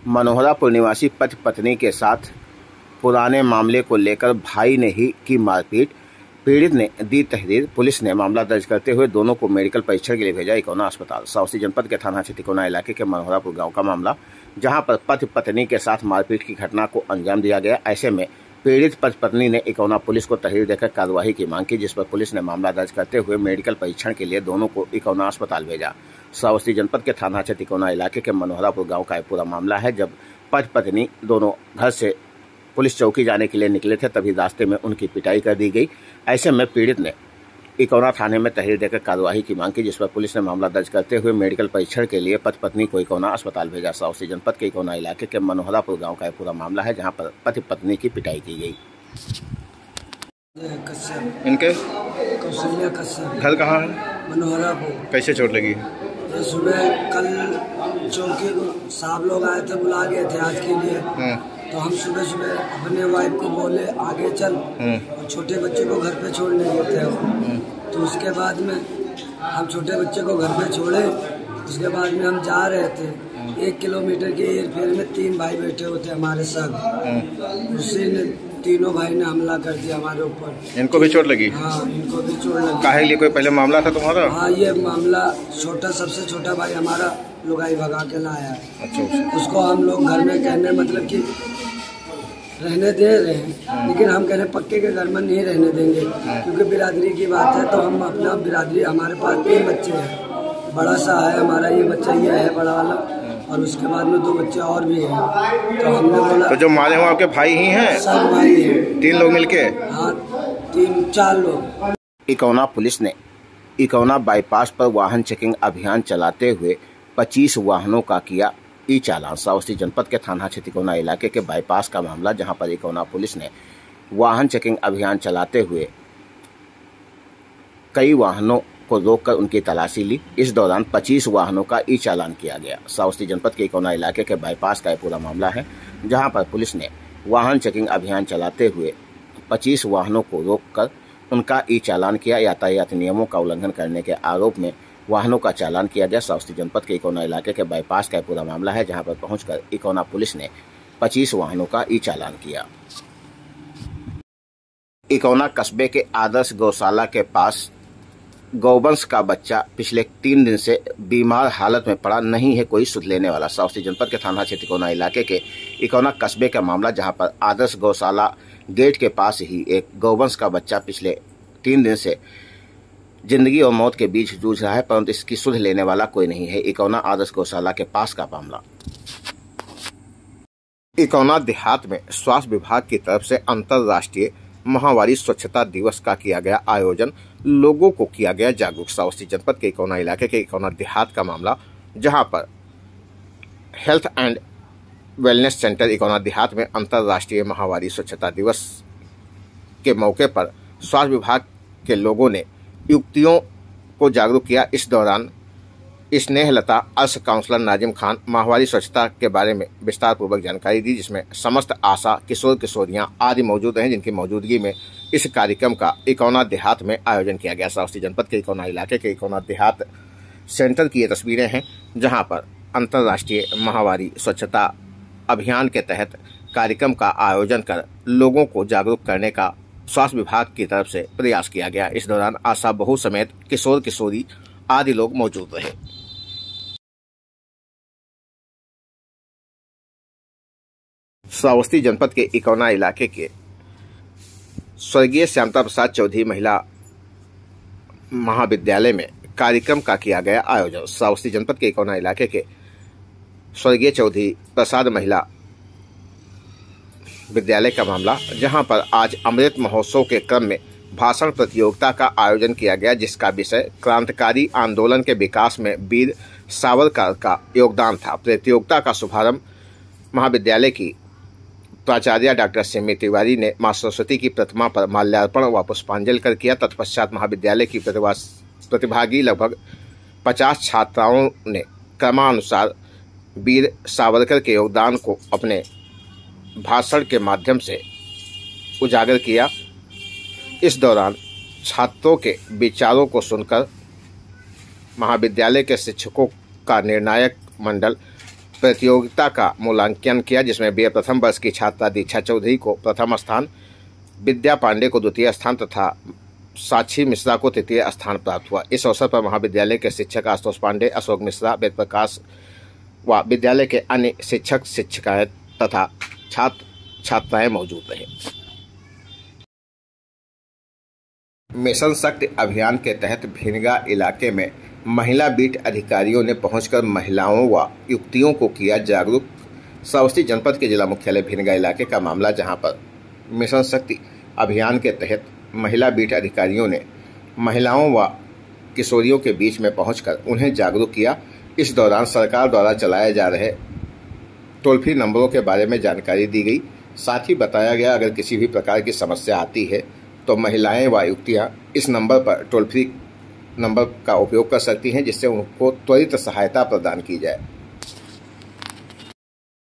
मनोहरापुर निवासी पति पत्नी के साथ पुराने मामले को लेकर भाई ने ही की मारपीट, पीड़ित ने दी तहरीर। पुलिस ने मामला दर्ज करते हुए दोनों को मेडिकल परीक्षण के लिए भेजा इकोना अस्पताल। सावसी जनपद के थाना क्षेत्र इकोना इलाके के मनोहरापुर गांव का मामला, जहां पर पति पत्नी के साथ मारपीट की घटना को अंजाम दिया गया। ऐसे में पीड़ित पति पत्नी ने इकोना पुलिस को तहरीर देकर कार्रवाई की मांग की, जिस पर पुलिस ने मामला दर्ज करते हुए मेडिकल परीक्षण के लिए दोनों को इकोना अस्पताल भेजा। सावसी जनपद के थाना क्षेत्र इकोना इलाके के मनोहरापुर गांव का पूरा मामला है। जब पति पत्नी दोनों घर से पुलिस चौकी जाने के लिए निकले थे, तभी रास्ते में उनकी पिटाई कर दी गई। ऐसे में पीड़ित ने इकोना थाने में तहरीर देकर कार्रवाई की मांग की, जिस पर पुलिस ने मामला दर्ज करते हुए मेडिकल परीक्षण के लिए पति पत्नी को इकोना अस्पताल भेजा। सावसी जनपद के इकोना इलाके के मनोहरापुर गांव का पूरा मामला है, जहां पर पति पत्नी की पिटाई की गई। इनके घर कहाँ है? मनोहरापुर। कैसे चोट लगी? सुबह कल चौकी को साहब लोग आए थे, बुला गए थे आज के लिए। तो हम सुबह सुबह अपने वाइफ को बोले आगे चल, और छोटे बच्चे को घर पे छोड़ने गए थे हम। तो उसके बाद में हम छोटे बच्चे को घर पे छोड़े। उसके बाद में हम जा रहे थे, 1 किलोमीटर के एयरफेयर में 3 भाई बैठे होते हमारे साथ। उसी ने तीनों भाई ने हमला कर दिया हमारे ऊपर। इनको भी चोट लगी? हाँ, इनको भी चोट लगी। काहे लिए कोई पहले मामला था तुम्हारा? हाँ, ये मामला सबसे छोटा भाई हमारा लुगाई भगा के लाया है। अच्छा। उसको हम लोग घर में कहने मतलब कि रहने दे रहे हैं, लेकिन हम कह रहे पक्के के घर में नहीं रहने देंगे, क्योंकि बिरादरी की बात है। तो हम अपना बिरादरी, हमारे पास 3 बच्चे हैं, बड़ा सा है हमारा ये बच्चा, ये है बड़ा वाला, और उसके बाद में 2 बच्चे और भी हैं। तो हमने बोला तो जो मारे हुए आपके भाई ही हैं? सब भाई हैं। 3 लोग मिलके? हाँ, 3-4 लोग। इकोना पुलिस ने इकोना बाईपास पर वाहन चेकिंग अभियान चलाते हुए 25 वाहनों का किया ई चालान। सावसी जनपद के थाना क्षेत्र इकोना इलाके के बाईपास का मामला, जहां पर इकोना पुलिस ने वाहन चेकिंग अभियान चलाते हुए कई वाहनों को रोककर उनकी तलाशी ली। इस दौरान 25 वाहनों का ई चालान किया गया। सावसी जनपद के इकोना इलाके के बाईपास का पूरा मामला है, जहां पर पुलिस ने वाहन चेकिंग अभियान चलाते हुए 25 वाहनों को रोककर उनका ई चालान किया। यातायात नियमों का उल्लंघन करने के आरोप में वाहनों का चालान किया गया। सावसी जनपद के इकोना इलाके के बाईपास का पूरा मामला है, जहां पर पहुंचकर इकोना पुलिस ने 25 वाहनों का ई चालान किया। इकोना कस्बे के आदर्श गौशाला के पास गौवंश का बच्चा पिछले 3 दिन से बीमार हालत में पड़ा, नहीं है कोई सुध लेने वाला। सावसी जनपद के थाना क्षेत्र इकोना इलाके के इकोना कस्बे का मामला, जहां पर आदर्श गौशाला गेट के पास ही एक गौवंश का बच्चा पिछले 3 दिन से जिंदगी और मौत के बीच जूझ रहा है, परंतु इसकी सुध लेने वाला कोई नहीं है। इकोना आदर्श गौशाला के पास का मामला। इकोना देहात में स्वास्थ्य विभाग की तरफ से अंतर्राष्ट्रीय महावारी स्वच्छता दिवस का किया गया आयोजन, लोगों को किया गया जागरूक। सावसी जनपद के इकोना इलाके के इकोना देहात का मामला, जहां पर health and wellness centre Ikauna देहात में अंतर्राष्ट्रीय महावारी स्वच्छता दिवस के मौके पर स्वास्थ्य विभाग के लोगों ने युवतियों को जागरूक किया। इस दौरान स्नेहलता अर्श काउंसलर नाजिम खान माहवारी स्वच्छता के बारे में विस्तार पूर्वक जानकारी दी, जिसमें समस्त आशा किशोर किशोरियां आदि मौजूद हैं, जिनकी मौजूदगी में इस कार्यक्रम का इकोना देहात में आयोजन किया गया। सावसी जनपद के इकोना इलाके के इकोना देहात सेंटर की ये तस्वीरें हैं, जहां पर अंतर्राष्ट्रीय माहवारी स्वच्छता अभियान के तहत कार्यक्रम का आयोजन कर लोगों को जागरूक करने का स्वास्थ्य विभाग की तरफ से प्रयास किया गया। इस दौरान आशा बहू समेत किशोर किशोरी आदि लोग मौजूद रहे। सावस्ती जनपद के इकोना इलाके के स्वर्गीय श्यामता प्रसाद चौधरी महिला महाविद्यालय में कार्यक्रम का किया गया आयोजन। सावस्ती जनपद के इकोना इलाके के स्वर्गीय चौधरी प्रसाद महिला विद्यालय का मामला, जहां पर आज अमृत महोत्सव के क्रम में भाषण प्रतियोगिता का आयोजन किया गया, जिसका विषय क्रांतिकारी आंदोलन के विकास में वीर सावरकर का योगदान था। प्रतियोगिता का शुभारंभ महाविद्यालय की प्राचार्य डॉक्टर सिमी तिवारी ने मां सरस्वती की प्रतिमा पर माल्यार्पण व पुष्पांजलि कर किया। तत्पश्चात महाविद्यालय की प्रतिभागी लगभग 50 छात्राओं ने क्रमानुसार वीर सावरकर के योगदान को अपने भाषण के माध्यम से उजागर किया। इस दौरान छात्रों के विचारों को सुनकर महाविद्यालय के शिक्षकों का निर्णायक मंडल प्रतियोगिता का मूल्यांकन किया, जिसमें बीए प्रथम वर्ष की छात्रा दीक्षा चौधरी को प्रथम स्थान, विद्या पांडे को द्वितीय स्थान तथा साक्षी मिश्रा को तृतीय स्थान प्राप्त हुआ। इस अवसर पर महाविद्यालय के शिक्षक आशुतोष पांडे, अशोक मिश्रा, वेद प्रकाश व विद्यालय के अन्य शिक्षक शिक्षिकाएं तथा छात्र छात्राएं मौजूद रहे। मिशन शक्ति अभियान के तहत भिनगा इलाके में महिला बीट अधिकारियों ने पहुंचकर महिलाओं व युवतियों को किया जागरूक। श्रावस्ती जनपद के जिला मुख्यालय भिनगा इलाके का मामला, जहां पर मिशन शक्ति अभियान के तहत महिला बीट अधिकारियों ने महिलाओं व किशोरियों के बीच में पहुंचकर उन्हें जागरूक किया। इस दौरान सरकार द्वारा चलाए जा रहे टोल फ्री नंबरों के बारे में जानकारी दी गई। साथ ही बताया गया, अगर किसी भी प्रकार की समस्या आती है तो महिलाएं व युवतियां इस नंबर पर टोल फ्री नंबर का उपयोग कर सकती हैं, जिससे उनको त्वरित सहायता प्रदान की जाए।